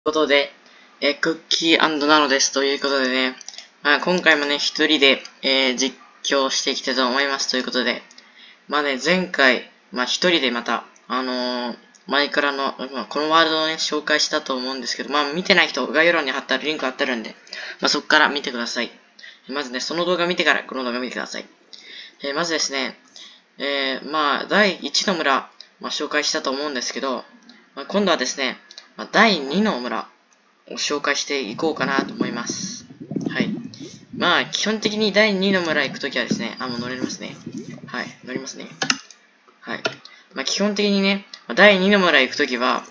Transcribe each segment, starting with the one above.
ことで、クッキーナノですということでね、今回もね、一人で、実況していきたいと思いますということで、前回、一人でまた、前からの、このワールドをね、紹介したと思うんですけど、見てない人、概要欄に貼ったリンク貼ってあるんで、そこから見てください。まずね、その動画見てから、この動画見てください。まずですね、第1の村、紹介したと思うんですけど、今度はですね、第2の村を紹介していこうかなと思います。はい。基本的に第2の村行くときはですね、もう乗れますね。はい、乗りますね。はい。基本的にね、第2の村行くときは、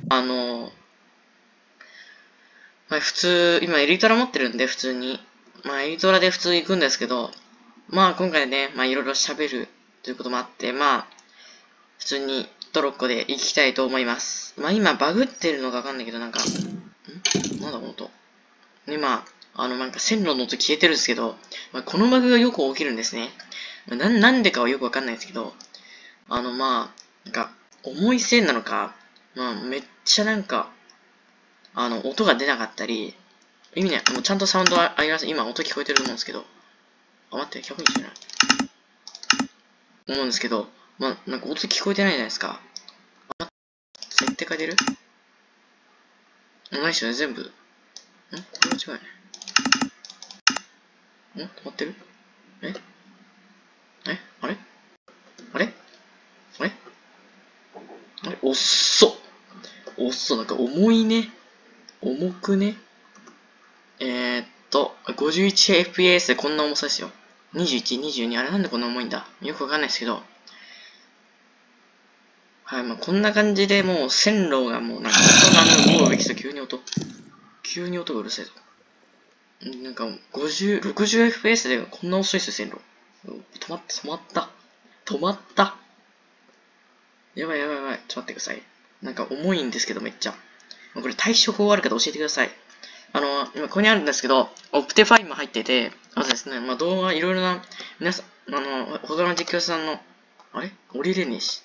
普通、今エリトラ持ってるんで、普通に。エリトラで普通行くんですけど、今回ね、いろいろ喋るということもあって、普通にトロッコで行きたいと思います。今バグってるのかわかんないけど、なんだこの音。今、線路の音消えてるんですけど、このバグがよく起きるんですね。なんでかはよくわかんないですけど、重い線なのか、めっちゃ音が出なかったり、意味ね、もうちゃんとサウンドはあります。今、音聞こえてると思うんですけど、待って、100人じゃない思うんですけど、音聞こえてないじゃないですか。設定変えてるないっすよね、全部。これは違うよね。止まってるえあれあれあれあれおっそ重いね。重くね。51fps でこんな重さですよ。21、22、あれなんでこんな重いんだよくわかんないですけど。はい、こんな感じでもう線路がもう音が動くと急に音がうるさいぞ。60fps でこんな遅いですよ、線路。止まった。やばい。ちょっと待ってください。重いんですけどめっちゃ。これ対処法ある方教えてください。今ここにあるんですけど、オプティファイも入ってて、まずですね、動画いろいろな、皆さん、他の実況者さんの、あれ降りれねえし。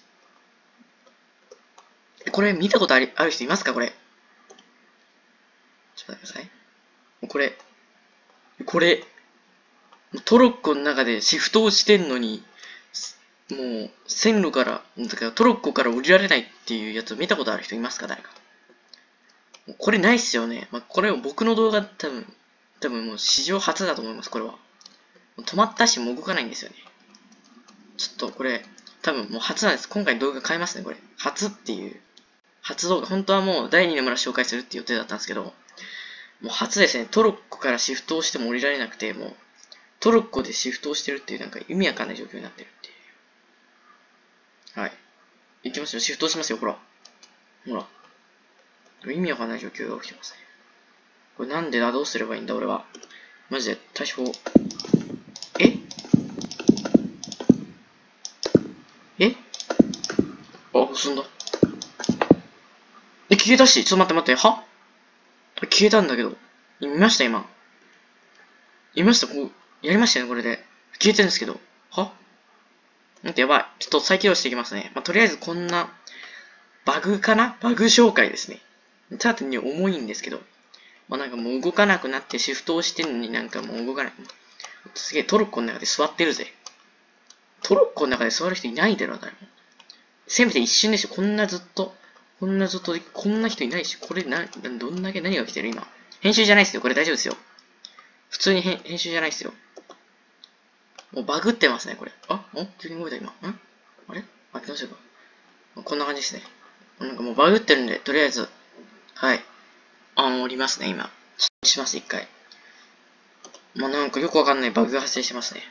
これ見たことある人いますかこれ。ちょっと待ってください。これ、トロッコの中でシフトをしてんのに、もう、線路から、トロッコから降りられないっていうやつを見たことある人いますか誰か。これないっすよね。これ僕の動画多分もう史上初だと思います、これは。止まったしもう動かないんですよね。ちょっとこれ、多分もう初なんです。今回動画変えますね、これ。初っていう。初動画。本当はもう第2の村紹介するっていう予定だったんですけど、もう初ですね。トロッコからシフトをしても降りられなくて、もう、トロッコでシフトをしてるっていう意味わかんない状況になってるっていう。はい。行きますよ。シフトしますよ、ほら。意味わかんない状況が起きてますね。これなんでだどうすればいいんだ、俺は。マジで対処法。進んだ。消えたし、ちょっと待って。は消えたんだけど。見ました今。見ましたやりましたね、これで。消えてるんですけど。は待って、やばい。ちょっと再起動していきますね。とりあえずこんな、バグかなバグ紹介ですね。ただに重いんですけど。もう動かなくなってシフトをしてんのにもう動かない。すげえトロッコの中で座ってるぜ。トロッコの中で座る人いないだろ、誰も。せめて一瞬でしょ。こんな人いないし。これどんだけ何が来てる今。編集じゃないですよ。これ大丈夫ですよ。普通に編集じゃないですよ。もうバグってますね、これ。急に動いた今。あれどうしようか。こんな感じですね。もうバグってるんで、とりあえず、はい。降りますね、今。します、一回。よくわかんないバグが発生してますね。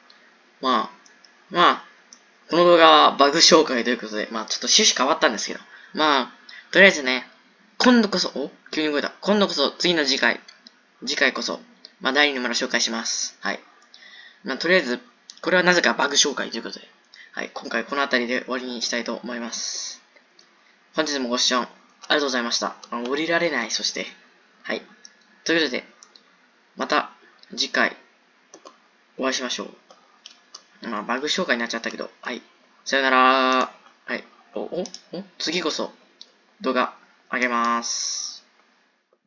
この動画はバグ紹介ということで、ちょっと趣旨変わったんですけど。とりあえずね、今度こそ、急に動いた。今度こそ、次回こそ、第2の村紹介します。はい。とりあえず、これはなぜかバグ紹介ということで、はい、今回この辺りで終わりにしたいと思います。本日もご視聴ありがとうございました。降りられない、そして。はい。ということで、また次回お会いしましょう。バグ紹介になっちゃったけど、はい。さよなら。はい。次こそ動画あげます。